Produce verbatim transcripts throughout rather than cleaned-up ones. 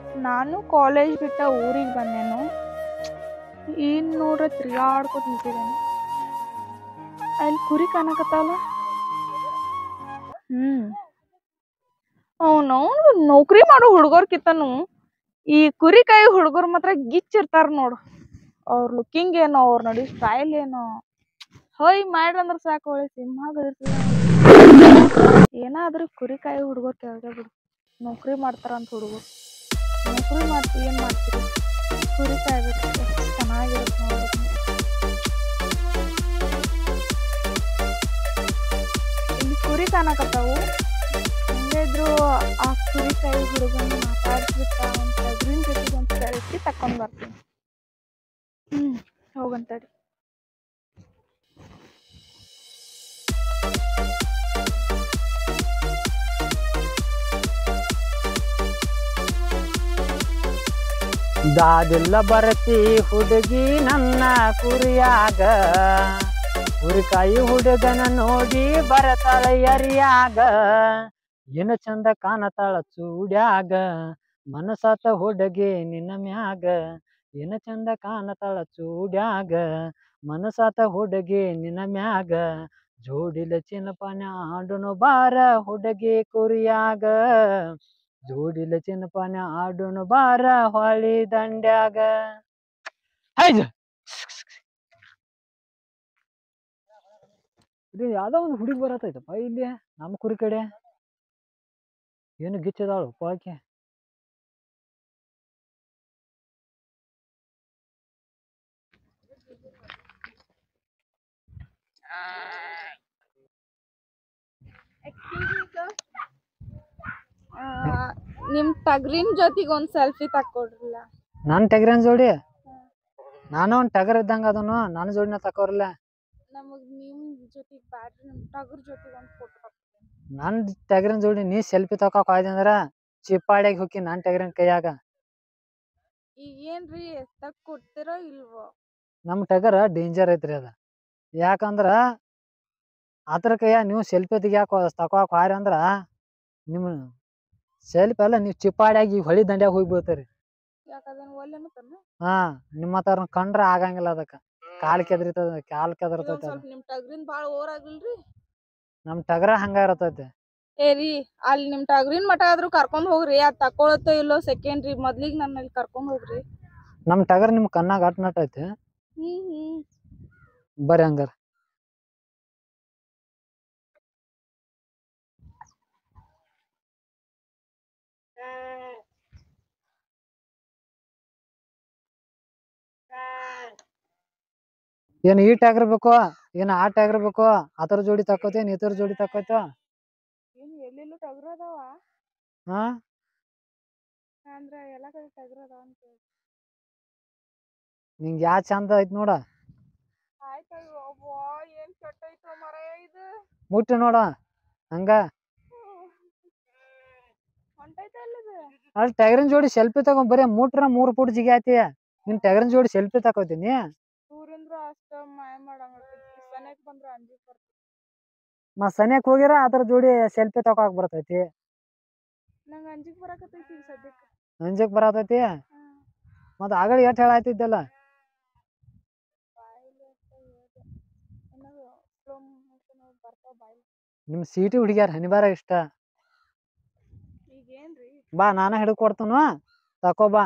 ನಾನು ಕಾಲೇಜ್ ಬಿಟ್ಟ ಊರಿಗೆ ಬಂದೇನು. ಏನ್ ನೋಡ್ರ ತಿರ್ಗಾಡ್ಕೊತ ನಿಂತಿದ್ದೇನೆ. ಅಲ್ಲಿ ಕುರಿ ಕಾಣಕತ್ತಾವಲ್ಲ. ಹ್ಮ್ ಅವನು ನೌಕರಿ ಮಾಡೋ ಹುಡುಗರ್ಕಿತ್ತನು ಈ ಕುರಿ ಕಾಯಿ ಹುಡುಗರು ಮಾತ್ರ ಗಿಚ್ಚಿರ್ತಾರ ನೋಡು. ಅವ್ರ ಲುಕ್ಕಿಂಗ್ ಏನೋ, ಅವ್ರ ನಡಿ ಸ್ಟೈಲ್ ಏನೋ ಹೊಯ್ ಮಾಡ್ರಂದ್ರ ಸಾಕು. ಒಳ್ಳೆ ಸಿಂಹ ಬೆಳೆಸಿದ ಏನಾದ್ರೂ ಕುರಿ ಕಾಯಿ ಹುಡುಗರು ಕೆಳಗೆ ಬಿಡು. ನೌಕರಿ ಮಾಡ್ತಾರಂತ ಹುಡುಗರು. ನೌಕರಿ ಮಾಡ್ತೀವಿ ಏನ್ ಮಾಡ್ತೀರಿ, ಕುರಿ ಕಾಯ್ಬೇಕು. ಎಷ್ಟು ಚೆನ್ನಾಗಿರುತ್ತೆ ನೋಡೋದು. ಇಲ್ಲಿ ಕುರಿ ಕಾಣಕತ್ತಾವು. ಹೆಂಗಿದ್ರು ಆ ಕುರಿ ಕಾಯಿ ಹುಡುಗನ ಮಾತಾಡ್ಸ್ಬಿಟ್ಟ ಒಂದ್ ಟಗರಿನ ಜೊತೆಗೆ ಒಂದ್ ಸೆಲ್ಫಿ ತಕೊಂಡ್ ಬರ್ತೀನಿ. ಹ್ಮ್ ಹೋಗಂತಡಿ. ದಾದಿಲ್ಲ ಬರತಿ ಹುಡುಗಿ ನನ್ನ ಕುರಿಯಾಗ, ಕುರಿಕಾಯಿ ಹುಡುಗನ ನೋಡಿ ಬರತಾಳ ಎರಿಯಾಗ. ಏನ ಚಂದ ಕಾಣತಾಳ ಚೂಡ್ಯಾಗ, ಮನಸಾತ ಹುಡುಗಿ ನಿನ್ನ ಮ್ಯಾಗ. ಏನ ಚಂದ ಕಾಣತಾಳ ಚೂಡ್ಯಾಗ, ಮನಸಾತ ಹುಡುಗಿ ನಿನ್ನ ಮ್ಯಾಗ. ಜೋಡಿಲ ಚಿನ್ನಪಾನ ಆಡುನು ಬಾರ ಹುಡುಗಿ ಕುರಿಯಾಗ, ಜೋಡಿಲ ಚಿನ್ನಪಾನ ಆಡುನು ಬಾರ ಹೊಳಿ ದಂಡ್ಯಾಗ. ಹೈದ ಇದು ಯಾವ್ದೋ ಒಂದು ಹುಡುಗಿ ಬರತೈತಪ್ಪ ಇಲ್ಲಿ ನಮ್ಮ ಕುರಿ ಕಡೆ. ಏನು ಗಿಚ್ಚದಾಳು ಪಾಕೆ. ನಿಮ್ ಟಗರಿನ ಜೊತೆಗೆ ಒಂದ್ ಸೆಲ್ಫಿ ತಕ್ಕೊಡ್ರಲ್ಲ. ನನ್ ಟಗರಿನ ಜೋಡಿ ನಾನು ಒಂದ್ ಟಗರ್ ಇದ್ದಂಗ ಅದನು ನನ್ನ ಜೋಡಿನ ತಕೋರ್ಲ. ನಮಗ್ ನಿಮ್ ಜೊತೆಗೆ ಬ್ಯಾಡ್ರಿ, ನಮ್ ಟಗರ್ ಜೊತೆಗೆ ಒಂದ್ ಫೋಟೋ ತಕ್ಕೊಡ್ತೀನಿ. ನನ್ ಟಗರಿನ ಜೋಡಿ ನೀ ಸೆಲ್ಫಿ ತಕೋಕ್ ಆಯ್ತು ಅಂದ್ರ ಚಿಪ್ಪಾಡ್ಯಾಗ ಹೋಗಿ ನನ್ ಟಗರಿನ ಕೈಯಾಗ. ಈಗ ಏನ್ರಿ ತಕ್ ಕೊಡ್ತಿರೋ ಇಲ್ವೋ? ನಮ್ ಟಗರ್ ಡೇಂಜರ್ ಐತ್ರಿ ಅದ. ಯಾಕಂದ್ರ ಅದ್ರ ಕೈಯ ನೀವು ಸೆಲ್ಫಿ ತೆಗಿಯಾಕ ತಕೋಕ್ ಹಾರಿ ಅಂದ್ರ ನಿಮ್ ಸೆಲ್ಫಿ ಎಲ್ಲ ನೀವು ಚಿಪ್ಪಾಡ್ಯಾಗಿ ಹೊಳಿ ದಂಡ್ಯಾಗ ಹೋಗಿ ಬೀಳ್ತಾರಿ. ಹಾ ನಿಮ್ಮ ಹತ್ರ ಕಂಡ್ರ ಆಗಂಗಿಲ್ಲ. ಅದಕ್ಕ ಕಾಲ್ ಕೆದ್ರಿತದ, ಕಾಲ್ ಕೆದರ್ತೈತಿ. ನಿಮ್ ಟಗರಿನ್ ಬಾಳ ಓವರ್ ಆಗಿಲ್ರಿ? ನಮ್ ಟಗರ ಹಂಗ ಇರತೈತಿ. ಏ ರೀ, ಅಲ್ಲಿ ನಿಮ್ ಟಗರಿನ್ ಮಠ ಆದ್ರೂ ಕರ್ಕೊಂಡ್ ಹೋಗ್ರಿ. ಅದ್ ತಕೊಳತ್ತೋ ಇಲ್ಲೋ ಸೆಕೆಂಡ್ರಿ, ಮೊದ್ಲಿಗ್ ನನ್ನ ಇಲ್ಲಿ ಕರ್ಕೊಂಡ್ ಹೋಗ್ರಿ. ನಮ್ ಟಗರ್ ನಿಮ್ ಕಣ್ಣಾಗ ಅಟ್ ನಟ್ ಐತಿ. ಹ್ಮ್ ಹ್ಮ್ ಬರ್ರಿ ಹಂಗಾರ. ಏನ್ ಈ ಟಗರ್ ಬೇಕು, ಏನ್ ಆ ಟಗರ್ ಬೇಕು? ಅದ್ರ ಜೋಡಿ ತಕೋತೇನ್ ಇತರ ಜೋಡಿ ತಕೋತ? ಏನ್ ಎಲ್ಲೆಲ್ಲೂ ಟಗರ್ ಅದಾವ? ಹಾ ಅಂದ್ರ ಎಲ್ಲಾ ಕಡೆ ಟಗರ್ ಅದಾವ ಅಂತ ಹೇಳಿ. ನಿಂಗ ಯಾ ಚಂದ ಐತ್ ನೋಡ. ಆಯ್ತಯ್ಯ. ಒಬ್ಬ ಏನ್ ಕೆಟ್ಟ ಐತೋ ಮಾರಾಯ ಇದು. ಮುಟ್ಟಿ ನೋಡ ಹಂಗ. ಅಲ್ಲಿ ಟಗರಿನ ಜೋಡಿ ಸೆಲ್ಫಿ ತಗೊಂಡ್ ಬರೀ ಮುಟ್ರ ಮೂರ್ ಫುಟ್ ಜಿಗಿ ಆತಿ. ನಿನ್ ಟಗರಿನ ಜೋಡಿ ಸೆಲ್ಫಿ ತಕೋತೀನಿ. ಊರಿಂದ್ರ ಅಷ್ಟ ಮಾಯ ಮಾಡಂಗ ಸನೇಕ್ ಬಂದ್ರ ಅಂಜಿಕ್ ಬರ್ತೈತಿ. ಮತ್ ಸನೇಕ್ ಹೋಗಿರ ಅದ್ರ ಜೋಡಿ ಸೆಲ್ಫಿ ತಗೋಕ್ ಬರ್ತೈತಿ. ನಂಗ ಅಂಜಿಕ್ ಬರಾಕತೈತಿ ಈಗ ಸದ್ಯಕ್ಕ. ಅಂಜಿಕ್ ಬರಾತೈತಿ? ಮತ್ ಆಗಲೇ ಎಷ್ಟ್ ಹೇಳಾತಿದ್ದಲ್ಲ. ನಿಮ್ ಸೀಟಿ ಹುಡುಗ್ಯಾರ ಹನಿಬಾರ ಇಷ್ಟ. ಬಾ ನಾನ ಹಿಡ್ಕ ಕೊಡ್ತನು, ತಕೋ ಬಾ.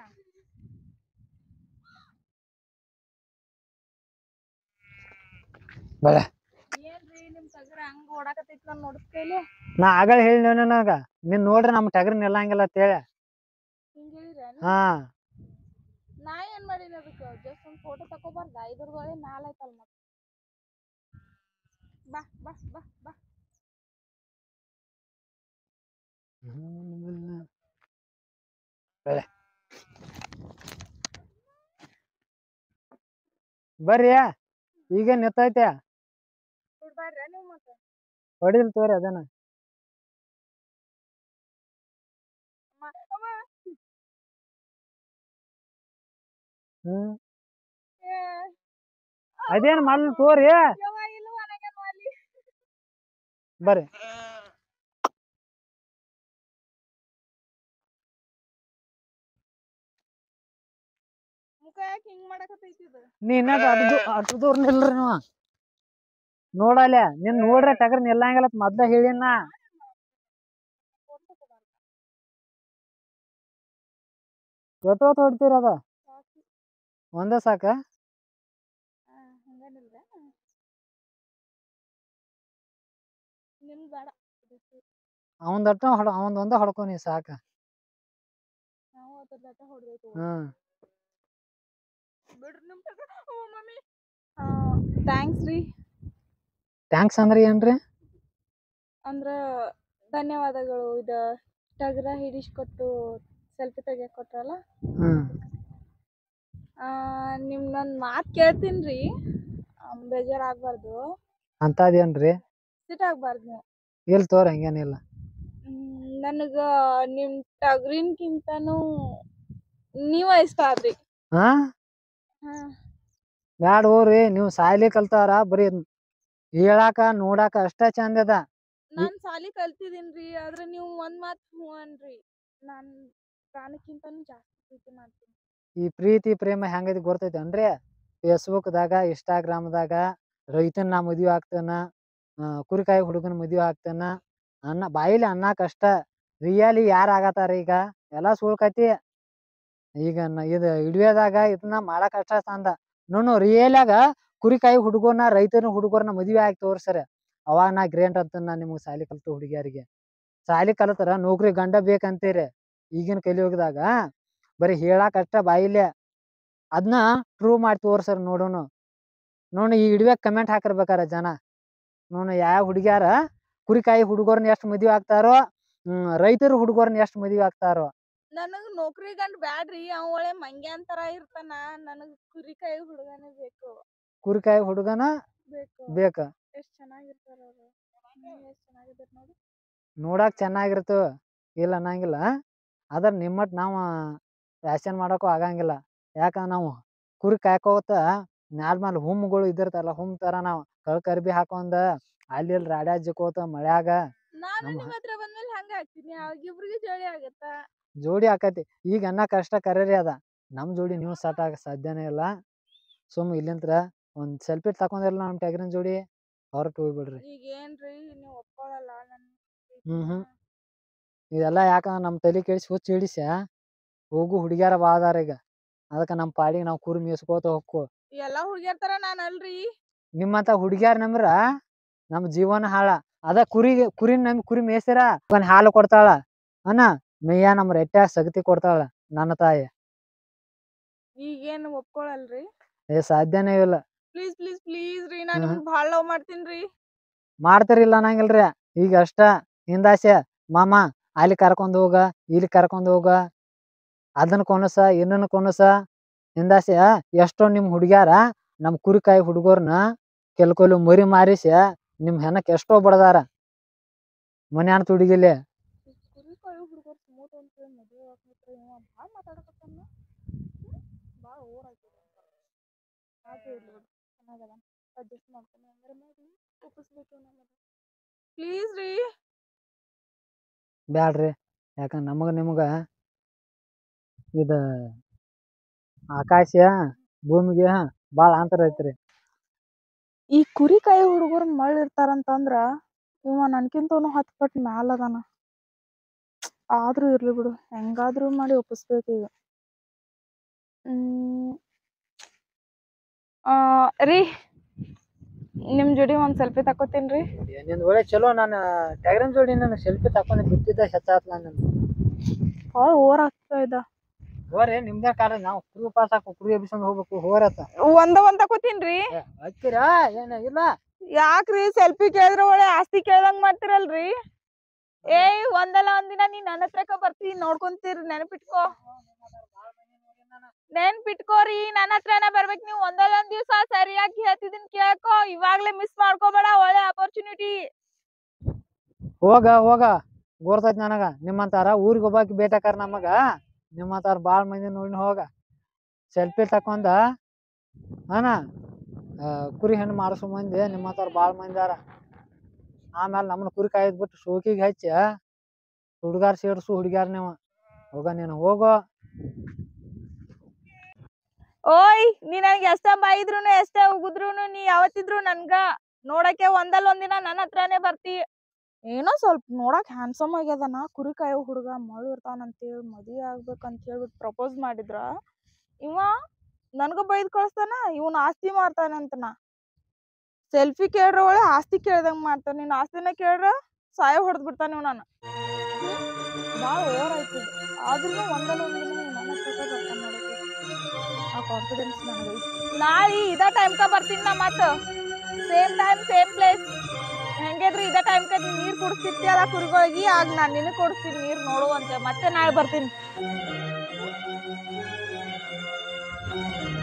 ಬಳ ನಾ ಆಗಲೇ ಹೇಳಿ ನನಗ ನೀನ್ ನೋಡ್ರಿ ನಮ್ ಟಗರ್ ನಿಲ್ಲಂಗಿಲ್ಲ ಅಂತ ಹೇಳಿ. ಹಾ ನಾ ಏನ್ ಮಾಡೀನಿ ಅದಕ್ಕೆ? ಜಸ್ಟ್ ಒಂದ್ ಫೋಟೋ ತಕೋಬಾರ್ದ? ಇದ್ರದೊಳಗೆ ಮ್ಯಾಲ ಐತಲ್ ಮತ್ತೆ. ಬಾ ಬಾ ಬಾ ಬಾ. ಬರ್ರಿ, ಈಗ ನಿಂತೈತೆ. ಹೊಡಿಲ್ ತೋರಿ ಅದನ್ನ. ಹ್ಮ್ ಅದೇನ್ ಮಲ್ ತೋರಿ ಬರ್ರಿ. ಮುಖ ಯಾಕೆ ಹಿಂಗ್ ಮಾಡಕತ್ತೈತಿ ಇದು ನೀ ಇನ್ನ ಅಟ್ಟು ಅಟ್ಟು ದೂರ ನಿಲ್ರಿ ನೀವು ನೋಡಲ್ಲ ನಿನ್ ನೋಡ್ರೆ ಟಗರ್ ನಿಲ್ಲಂಗಿಲ್ಲ ಮೊದ್ಲ ಹೇಳಿನ ಎಷ್ಟೋ ಹೊಡ್ತೀರ ಅದ ಒಂದೇ ಸಾಕ ಹಂಗೇನಿಲ್ಲ ನಿಮ್ ಬೇಡ ಅವಂದ ಅಟ್ಟ ಹೊಡ ಅವಂದ ಒಂದ ಹೊಡ್ಕೊ ನೀ ಸಾಕ ನಾವು ಅದ್ರ ಹೊಡ್ಬೇಕು ಹ್ಮ್ ಬಿಡ್ರಿ ನಿಮ್ ಟಗರ್ ಓ ಮಮ್ಮಿ ಥ್ಯಾಂಕ್ಸ್ ರೀ ಟ್ಯಾಂಕ್ಸ್ ಅಂದ್ರ ಏನ್ರಿ ಅಂದ್ರ ಧನ್ಯವಾದಗಳು ಇದ ಟಗರ ಹಿಡಿಸ್ಕೊಟ್ಟು ಸೆಲ್ಫಿ ತೆಗಿಯಕ್ ಕೊಟ್ರಲ್ಲ ಹ್ಮ್ ಆ ನಿಮ್ ನನ್ ಮಾತ್ ಕೇಳ್ತೀನ್ರಿ ಬೇಜಾರ್ ಆಗ್ಬಾರ್ದು ಅಂತದೇನ್ರಿ ಸಿಟ್ ಆಗ್ಬಾರ್ದು ನೀವು ಇಲ್ ತೋರ ಹಂಗೇನಿಲ್ಲ ನನಗ ನಿಮ್ ಟಗರಿನ್ಕಿಂತನೂ ನೀವ ಇಷ್ಟ ಆದ್ರಿ ಹಾ ಹಾ ಬ್ಯಾಡ ಹೋಗ್ರಿ ನೀವು ಸಾಯ್ಲಿ ಕಲ್ತಾರ ಬರೀ ಹೇಳಾಕ ನೋಡಾಕ ಅಷ್ಟ ಚಂದ ಅದ ನಾನ್ ಸಾಲಿ ಕಲ್ತಿದ್ದೀನ್ರಿ ಆದ್ರೆ ನೀವು ಒಂದ್ ಮಾತ್ ಹೂ ಅನ್ರಿ ನಾನ್ ಪ್ರಾಣಕ್ಕಿಂತನೂ ಜಾಸ್ತಿ ಪ್ರೀತಿ ಮಾಡ್ತೀನಿ ಈ ಪ್ರೀತಿ ಪ್ರೇಮ ಹೆಂಗೈತಿ ಗೊತ್ತೈತೇನ್ರಿ ಫೇಸ್ಬುಕ್ದಾಗ ಇನ್ಸ್ಟಾಗ್ರಾಮ್ದಾಗ ರೈತನ ನಾ ಮದ್ವಿ ಆಗ್ತೇನ ಕುರಿಕಾಯಿ ಹುಡುಗನ ಮದ್ವಿ ಆಗ್ತೇನ ಅನ್ನ ಬಾಯಿಲಿ ಅನ್ನಕ್ ಅಷ್ಟ ರಿಯಲಿ ಯಾರು ಆಗತ್ತಾರ ಈಗ ಎಲ್ಲಾ ಸುಳ್ಕತಿ ಈಗ ಇದು ಹಿಡಿಯೋದಾಗ ಇದನ್ನ ಮಾಡಕ್ ಅಷ್ಟ ಚಂದ ನೋನು ರಿಯಲಾಗ ಕುರಿಕಾಯಿ ಹುಡುಗನ ರೈತನ ಹುಡುಗರ್ನ ಮದ್ವಿ ಆಗಿ ತೋರ್ಸರ ಅವಾಗ ನಾ ಗ್ರೇಟ್ ಅಂತ ನಾ ನಿಮ್ಗೆ ಸಾಲಿ ಕಲ್ತು ಹುಡುಗಿಯರಿಗೆ ಸಾಲಿ ಕಲ್ತರ ನೌಕರಿ ಗಂಡ ಬೇಕಂತೀರಿ ಈಗಿನ ಕಲಿಯುಗದಾಗ ಬರೀ ಹೇಳಾಕ ಅಷ್ಟ ಬಾಯಿಲೆ ಅದನ್ನ ಪ್ರೂವ್ ಮಾಡಿ ತೋರ್ಸರ್ ನೋಡೋನು ನೋಡು ಈ ವಿಡಿಯೋಗೆ ಕಮೆಂಟ್ ಹಾಕಿರ್ಬೇಕಾರ ಜನ ನೋಡು ಯಾವ ಹುಡುಗ್ಯಾರ ಕುರಿಕಾಯಿ ಹುಡುಗರ್ನ ಎಷ್ಟು ಮದ್ವಿ ಆಗ್ತಾರೋ ಹ್ಮ್ ರೈತರು ಹುಡುಗರ್ನ ಎಷ್ಟು ಮದ್ವಿ ಆಗ್ತಾರೋ ನನಗ್ ನೌಕರಿ ಗಂಡ ಬ್ಯಾಡ್ರಿ ಅವ ಒಳ್ಳೆ ಮಂಗ್ಯಾನ್ ತರ ಇರ್ತಾನ ನನಗ್ ಕುರಿಕಾಯಿ ಹುಡುಗನೇ ಬೇಕು ಕುರಿಕಾಯಿ ಹುಡುಗನ ಬೇಕು ಬೇಕ ಎಷ್ಟ್ ಚೆನ್ನಾಗಿರ್ತಾರ ಅವ್ರು ಎಷ್ಟ್ ಚೆನ್ನಾಗಿರ್ತಾರ ನೋಡಿ ನೋಡಾಕ್ ಚೆನ್ನಾಗಿರ್ತು ಇಲ್ಲ ಅನ್ನಂಗಿಲ್ಲ ಅದ್ರ ನಿಮ್ಮಟ್ ನಾವು ಫ್ಯಾಷನ್ ಮಾಡೋಕ್ಕೂ ಆಗಂಗಿಲ್ಲ ಯಾಕಂದ್ರೆ ನಾವು ಕುರಿ ಕಾಯ್ಕೋತ ಮ್ಯಾಲ ಮ್ಯಾಲ ಹುಮ್ಮುಗಳು ಇದ್ದಿರ್ತಾರಲ್ಲ ಹುಮ್ ತರ ನಾವು ಕಳ್ ಕರ್ಬಿ ಹಾಕೊಂಡ ಅಲ್ಲಿ ಇಲ್ಲಿ ರಾಡ್ಯಾಜಕೋತ ಮಳ್ಯಾಗ ನಾನು ನಿಮ್ಮ ಹತ್ರ ಬಂದ್ಮೇಲೆ ಹಂಗ ಆಗ್ತೀನಿ ಅವಾಗ ಇಬ್ರಿಗೆ ಜೋಡಿ ಆಗತ್ತ ಜೋಡಿ ಆಕತಿ ಈಗ ಅನ್ನ ಕಷ್ಟ ಕರೀರಿ ಅದ ನಮ್ ಜೋಡಿ ನೀವು ಸಟ್ ಆಗ ಸಾಧ್ಯನೇ ಇಲ್ಲ ಸುಮ್ ಇಲ್ಲಿಂತ್ರ ಒಂದ್ ಸೆಲ್ಫಿ ತಕೊಂಡಿರಲ್ಲ ನಮ್ ಟಗರಿನ ಜೋಡಿ ಹೊರಟು ಹೋಗ್ಬಿಡ್ರಿ ಈಗ ಏನ್ರಿ ನೀವು ಒಪ್ಕೊಳಲ್ಲ ನನ್ ಹ್ಮ್ ಹ್ಮ್ ಇದೆಲ್ಲ ಯಾಕಂದ್ರ ನಮ್ ತಲೆ ಕೆಡಿಸಿ ಹುಚ್ಚ ಹಿಡಿಸ ಹೋಗು ಹುಡುಗ್ಯಾರ ಬಾದಾರ ಈಗ ಅದಕ್ಕ ನಮ್ ಪಾಡಿಗೆ ನಾವ್ ಕುರಿ ಮೇಸ್ಕೋತ ಹೋಗ್ಕೋ ಎಲ್ಲಾ ಹುಡುಗ್ಯಾರ ತರ ನಾನ್ ಅಲ್ರಿ ನಿಮ್ಮಂತ ಹುಡುಗ್ಯಾರ ನಮ್ರ ನಮ್ ಜೀವನ ಹಾಳ ಅದ ಕುರಿ ಕುರಿ ನಮ್ ಕುರಿ ಮೇಯ್ಸಿರ ಒಂದ್ ಹಾಲು ಕೊಡ್ತಾಳ ಅನ್ನ ಮೇಯ ನಮ್ ರೆಟ್ಟ ಸಗತಿ ಕೊಡ್ತಾಳ ನನ್ನ ತಾಯಿ ಈಗೇನು ಒಪ್ಕೊಳಲ್ರಿ ಏ ಸಾಧ್ಯನೇ ಇಲ್ಲ ಪ್ಲೀಸ್ ಪ್ಲೀಸ್ ಪ್ಲೀಸ್ ರೀ ನಾನು ಭಾಳ ಲವ್ ಮಾಡ್ತೀನ್ರಿ ಮಾಡ್ತಾರಿಲ್ಲ ಅನ್ನಂಗಿಲ್ರಿ ಈಗ ಅಷ್ಟ ಹಿಂದಾಸೆ ಮಾಮ ಅಲ್ಲಿ ಕರ್ಕೊಂಡ್ ಹೋಗ ಇಲ್ಲಿ ಕರ್ಕೊಂಡ್ ಹೋಗ ಅದನ್ನ ಕೊನಸ ಇನ್ನನ್ ಕೊನಸ ಹಿಂದಾಸೆ ಎಷ್ಟೋ ನಿಮ್ ಹುಡುಗ್ಯಾರ ನಮ್ ಕುರಿಕಾಯಿ ಹುಡುಗರ್ನ ಕೆಲ್ಕೊಲು ಮರಿ ಮಾರಿಸಿ ನಿಮ್ ಹೆಣಕ್ ಎಷ್ಟೋ ಬಡದಾರ ಮನ್ಯಾನ ತುಡಿಗಿಲೆ ಕುರಿಕಾಯಿ ಹುಡುಗರು ಸ್ಮೂತ್ ಅಂತ ಮದುವೆ ಆಗ್ಬಿಟ್ರೆ ಇವ ಭಾಳ ಮಾತಾಡಕತ್ತಾನ ಭಾಳ ಓವರ್ ಆಗ್ತದೆ ಆತು ಇರ್ಲಿ ಬಿಡು ಚೆನ್ನಾಗದ ಅಡ್ಜಸ್ಟ್ ಮಾಡ್ಕೊಂಡು ಹಂಗಾರೆ ಮಾಡಿ ಒಪ್ಪಿಸ್ಬೇಕು ನಮಗೆ ಪ್ಲೀಸ್ ರೀ ಬ್ಯಾಡ್ರಿ ಯಾಕಂದ್ರೆ ನಮಗ ನಿಮಗ ಇದ ಆಕಾಶ ಭೂಮಿಗೆ ಭಾಳ ಅಂತರ ಐತ್ರಿ ಈ ಕುರಿಕಾಯಿ ಹುಡುಗರು ಮಳ್ಳ ಇರ್ತಾರಂತಂದ್ರ ಇವ ನನ್ಕಿಂತವನು ಹತ್ತು ಪಟ್ಟು ಮ್ಯಾಲ ಅದಾನ ಆದ್ರೂ ಇರ್ಲಿ ಬಿಡು ಹೆಂಗಾದ್ರೂ ಮಾಡಿ ಒಪ್ಪಿಸ್ಬೇಕು ಈಗ ಹ್ಮ್ ಆ ರೀ ನಿಮ್ ಜೋಡಿ ಒಂದ್ ಸೆಲ್ಫಿ ತಕೋತೀನ್ರಿ ನಿನ್ ಒಳ್ಳೆ ಚಲೋ ನಾನು ಟಗರಿನ ಜೋಡಿ ನಾನು ಸೆಲ್ಫಿ ತಕೊಂಡು ಬಿಟ್ಟಿದ್ದ ಹೆಚ್ಚಾತ್ ನಾನು ಭಾಳ ಓವರ್ ಆಗ್ತಾ ಇದ್ದ ಹೋರಿ ನಿಮ್ದೇ ಕಾಲ ನಾವು ಕುರಿ ಪಾಸ್ ಹಾಕೋ ಕುರಿ ಎಬ್ಬಿಸ್ಕೊಂಡು ಹೋಗ್ಬೇಕು ಹೋರತ್ತ ಒಂದ ಒಂದ್ ತಕೋತೀನ್ರಿ ಹಚ್ಚಿರಾ ಏನ ಇಲ್ಲ ಯಾಕ್ರಿ ಸೆಲ್ಫಿ ಕೇಳಿದ್ರ ಒಳ್ಳೆ ಆಸ್ತಿ ಕೇಳ್ದಂಗ್ ಮಾಡ್ತಿರಲ್ರಿ ಏಯ್ ಒಂದಲ್ಲ ಒಂದಿನ ನೀ ನನ್ನ ಹತ್ರಕ ಬರ್ತೀನಿ ನೋಡ್ಕೊಂತೀರಿ ನೆನಪಿಟ್ಕೋ ನೆನ್ಪಿಟ್ಕೋರಿ ನನ್ನ ಹತ್ರನ ಬರ್ಬೇಕು ನೀವು ಒಂದಲ್ಲ ಒಂದ್ ದಿವ್ಸ ಸರಿಯಾಗಿ ಹೇಳ್ತಿದ್ದೀನಿ ಕೇಳ್ಕೊ ಇವಾಗ್ಲೇ ಮಿಸ್ ಮಾಡ್ಕೋಬೇಡ ಒಳ್ಳೆ ಅಪರ್ಚುನಿಟಿ ಹೋಗ ಹೋಗ ಗೋರ್ತೈತಿ ನನಗ ನಿಮ್ಮಂತಾರ ಊರಿಗೆ ಹೋಗ್ಬಾಕಿ ಬೇಟಾಕಾರ ನಮಗ ನಿಮ್ಮಂತಾರ ಭಾಳ ಮಂದಿ ನೋಡಿ ಹೋಗ ಸೆಲ್ಫಿ ತಕೊಂಡ ಹಾನ ಕುರಿ ಹೆಣ್ಣು ಮಾಡಿಸೋ ಮಂದಿ ನಿಮ್ಮಂತಾರ ಭಾಳ ಮಂದಿ ಅರ ಆಮೇಲೆ ನಮ್ಮನ್ನ ಕುರಿ ಕಾಯ್ದು ಬಿಟ್ಟು ಶೋಕಿಗೆ ಹಚ್ಚಿ ಹುಡುಗಾರ್ ಸೇರ್ಸು ಹುಡುಗ್ಯಾರ ನೀವು ಹೋಗ ನೀನು ಹೋಗೋ ಓಯ್ ನೀ ನನಗೆ ಎಷ್ಟ ಬಾಯಿದ್ರುನು ಎಷ್ಟ ಉಗುದ್ರುನು ನೀ ಯಾವತ್ತಿದ್ರು ನನ್ಗ ನೋಡಕ್ಕೆ ಒಂದಲ್ಲ ಒಂದಿನ ನನ್ನ ಹತ್ರನೇ ಬರ್ತಿ. ಏನೋ ಸ್ವಲ್ಪ ನೋಡಕ್ ಹ್ಯಾಂಡ್ಸಮ್ ಆಗ್ಯದನ, ಕುರಿ ಕಾಯೋ ಹುಡುಗ, ಮಳು ಇರ್ತಾನಂತೇಳಿ ಮದ್ವಿ ಆಗ್ಬೇಕಂತ ಹೇಳ್ಬಿಟ್ಟು ಪ್ರಪೋಸ್ ಮಾಡಿದ್ರ ಇವ ನನ್ಗ ಬೈದ್ ಕಳಿಸ್ತಾನ, ಇವನ್ ಆಸ್ತಿ ಮಾರ್ತಾನಂತನ. ಸೆಲ್ಫಿ ಕೇಳ್ರ ಒಳ್ಳೆ ಆಸ್ತಿ ಕೇಳ್ದಂಗ್ ಮಾಡ್ತಾನ. ನಿನ್ ಆಸ್ತಿನ ಕೇಳ್ರ ಸಾಯ ಹೊಡೆದ್ ಬಿಡ್ತಾನ ಇವ್ ನಾನು. ಬಾಳ ಓವರ್ ಆಯ್ತು. ಆದ್ರೂ ಒಂದಲ್ಲ ಒಂದಿನ ನನ್ನ ಹತ್ರಕ್ಕ ಬರ್ತಾನ ನೋಡಕ್ಕೆ. ಆ ಕಾನ್ಫಿಡೆನ್ಸ್ ನನಗೈತಿ. ನಾಳೆ ಇದ ಟೈಮ್ಕ ಬರ್ತೀನಿ ನಾ ಮತ್ತ. Same time same place. ಹೆಂಗಿದ್ರು ಇದ ಟೈಮ್ಕ ನೀರ್ ಕುಡಿಸ್ತಿರ್ತೀಯಲ್ಲ ಕುರಿಗಳಿಗೆ, ಆಗ ನಾನ್ ನಿನಗ್ ಕೊಡಿಸ್ತೀನಿ ನೀರ್ ನೋಡುವಂತೆ. ಮತ್ತೆ ನಾಳೆ ಬರ್ತೀನಿ.